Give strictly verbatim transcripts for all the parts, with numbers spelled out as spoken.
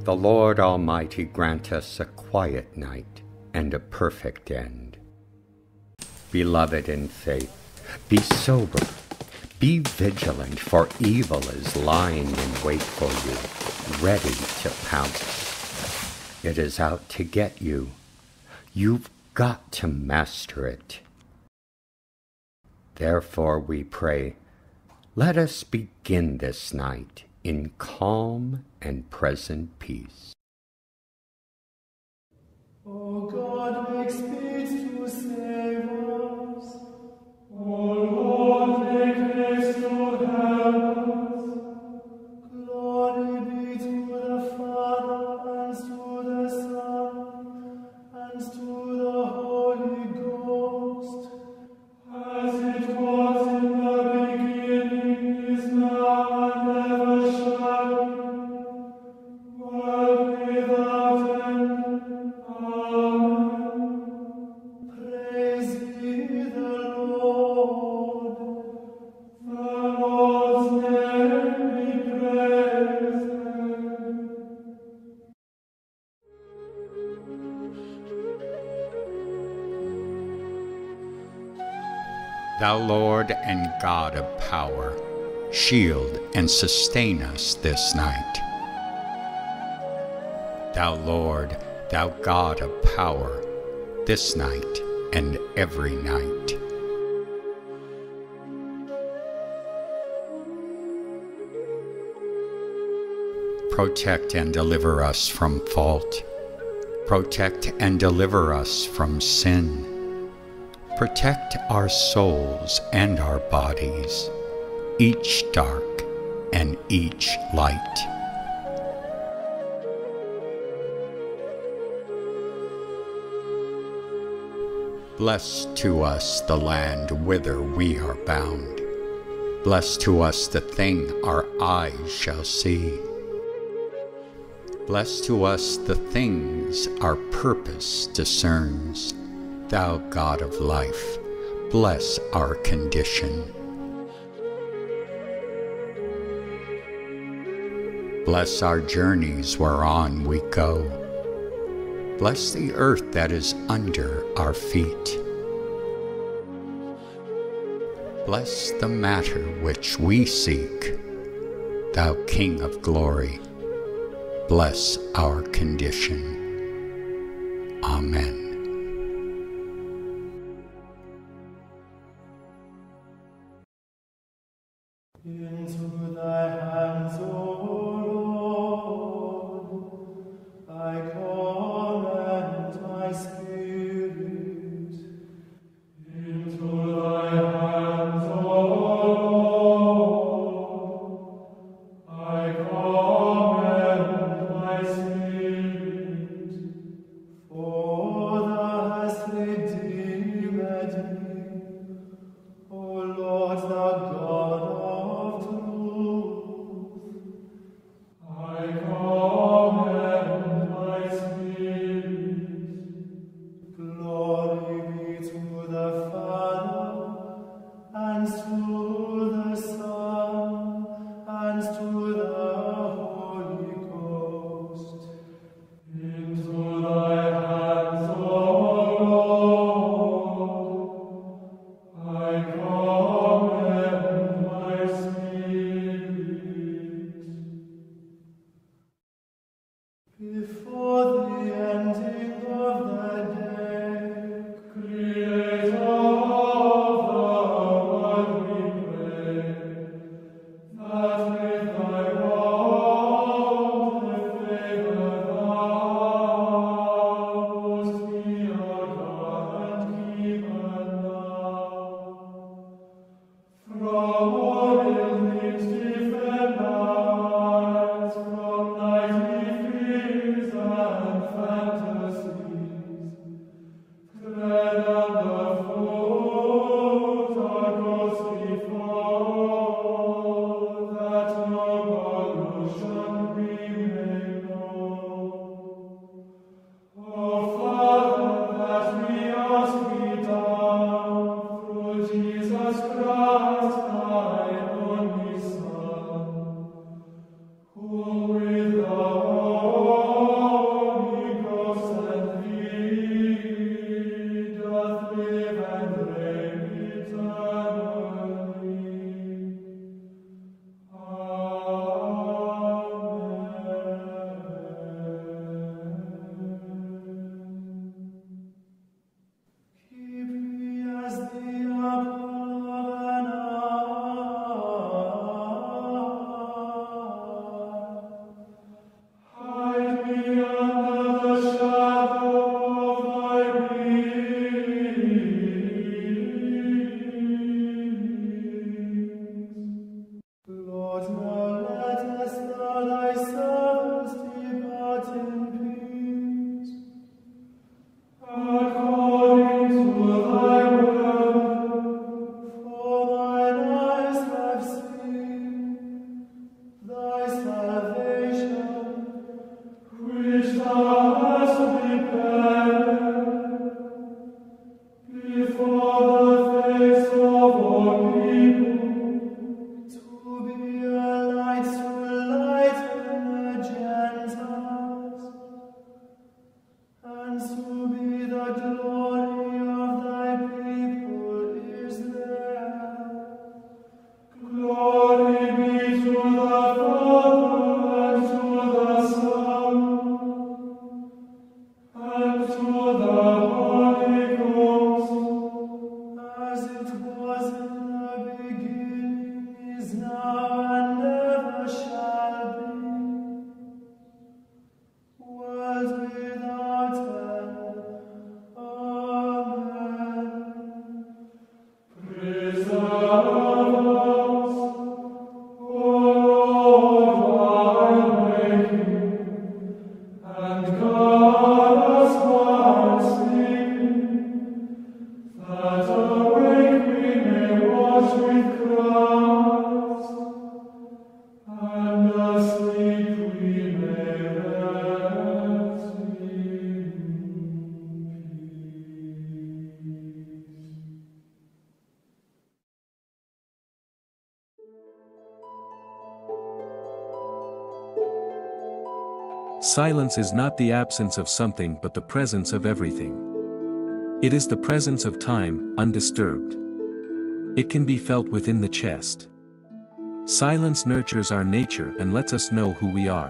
The Lord Almighty grant us a quiet night and a perfect end. Beloved in faith, be sober, be vigilant, for evil is lying in wait for you, ready to pounce. It is out to get you. You've got to master it. Therefore we pray, let us begin this night in calm and present peace. O God, make speed to save us. O Lord, make haste to help us. Glory be to the Father, and to the Son, and to the Holy Ghost, as it was in the beginning, is now, and ever shall be, world without end. Amen. Praise ye the Lord. The Lord's name be praised. Thou Lord and God of power, shield and sustain us this night. Thou Lord, thou God of power, this night and every night. Protect and deliver us from fault. Protect and deliver us from sin. Protect our souls and our bodies, each dark and each light. Bless to us the land whither we are bound. Bless to us the thing our eyes shall see. Bless to us the things our purpose discerns. Thou God of life, bless our condition. Bless our journeys whereon we go. Bless the earth that is under our feet. Bless the matter which we seek. Thou King of glory, bless our condition. Amen. Into thy hands, O Lord, I commend my spirit. Into thy hands, O Lord, I commend my spirit. For Silence is not the absence of something but the presence of everything. It is the presence of time, undisturbed. It can be felt within the chest. Silence nurtures our nature and lets us know who we are.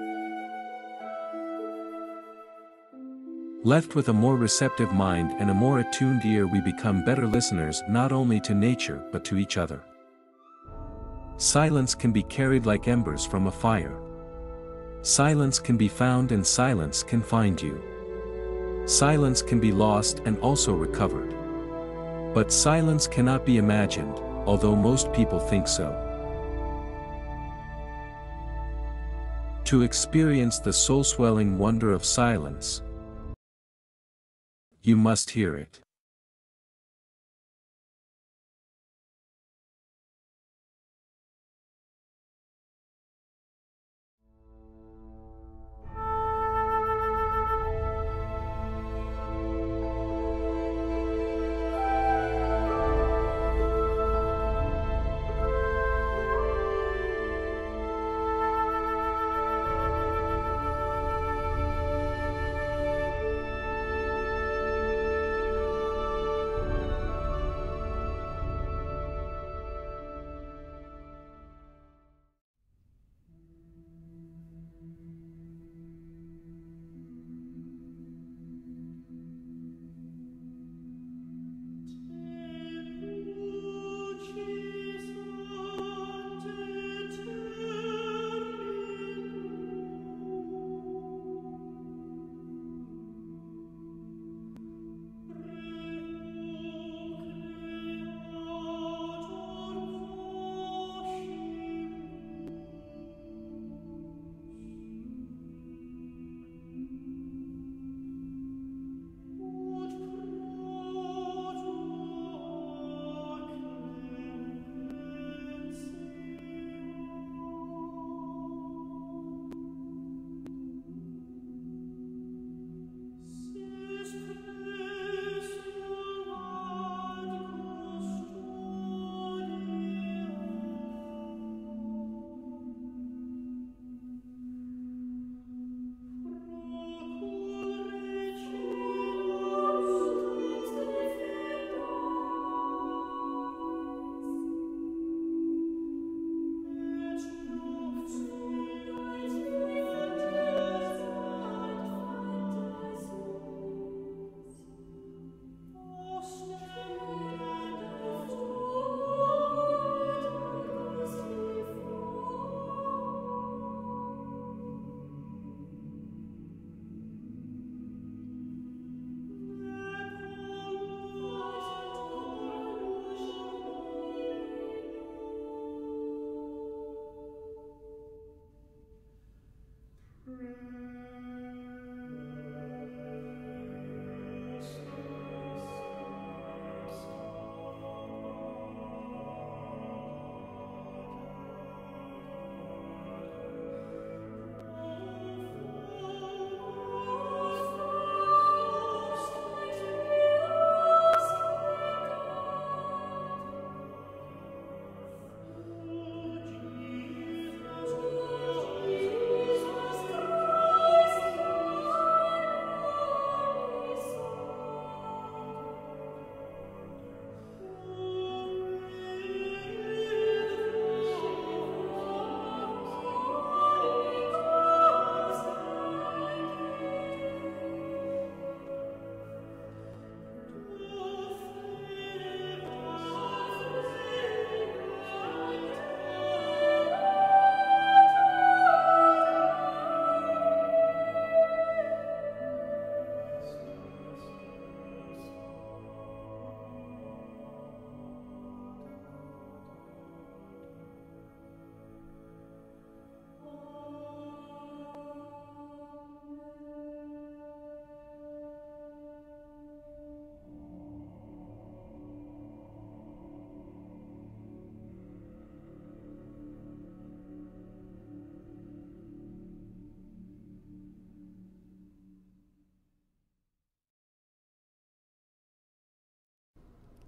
Left with a more receptive mind and a more attuned ear, we become better listeners not only to nature but to each other. Silence can be carried like embers from a fire. Silence can be found and silence can find you. Silence can be lost and also recovered. But silence cannot be imagined, although most people think so. To experience the soul-swelling wonder of silence, you must hear it.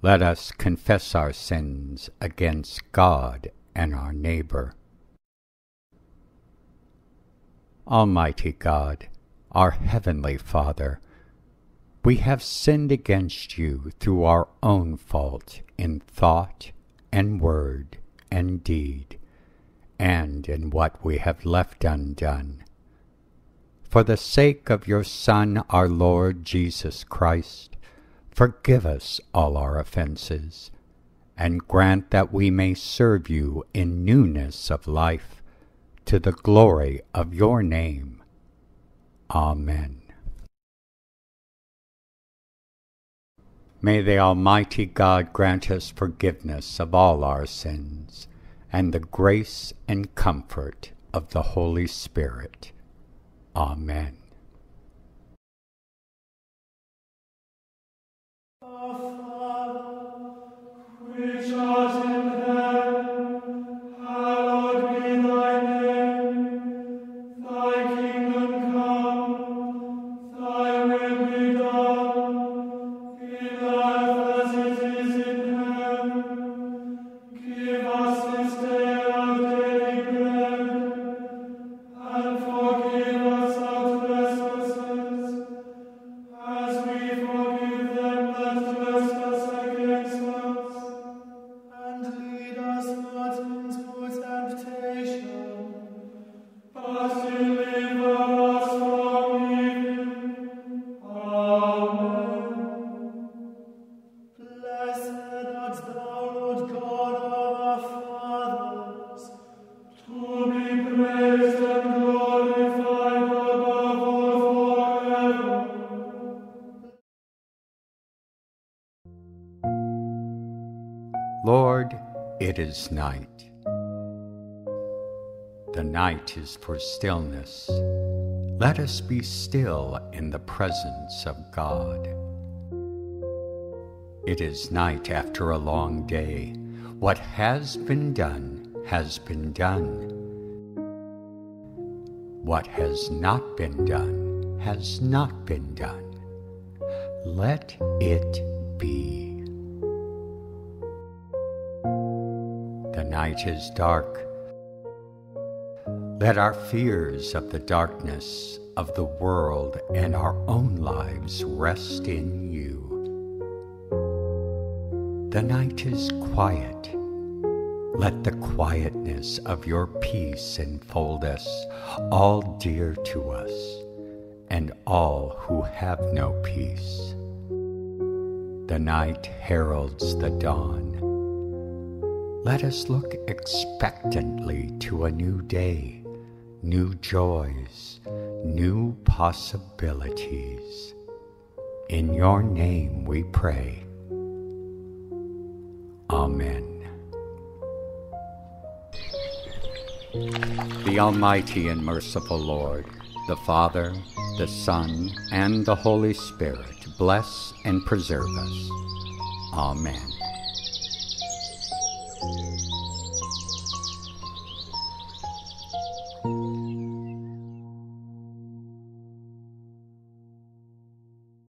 Let us confess our sins against God and our neighbor. Almighty God, our heavenly Father, we have sinned against you through our own fault in thought and word and deed, and in what we have left undone. For the sake of your Son, our Lord Jesus Christ, forgive us all our offenses, and grant that we may serve you in newness of life, to the glory of your name. Amen. May the Almighty God grant us forgiveness of all our sins, and the grace and comfort of the Holy Spirit. Amen. Our Father, which art in heaven, hallowed be thy name. Thy kingdom come, thy will be done, in earth as it is in heaven. Give us this day our daily bread, and forgive us our trespasses, as we forgive them that trespass against us. And lead us not into temptation, but deliver us from evil. Amen. Blessed art thou, Lord God of our fathers, to be praised and glorified above all forever. Lord, it is night. The night is for stillness. Let us be still in the presence of God. It is night after a long day. What has been done has been done. What has not been done has not been done. Let it be. The night is dark. Let our fears of the darkness of the world and our own lives rest in you. The night is quiet. Let the quietness of your peace enfold us, all dear to us, and all who have no peace. The night heralds the dawn. Let us look expectantly to a new day, new joys, new possibilities. In your name we pray. Amen. The Almighty and merciful Lord, the Father, the Son, and the Holy Spirit bless and preserve us. Amen.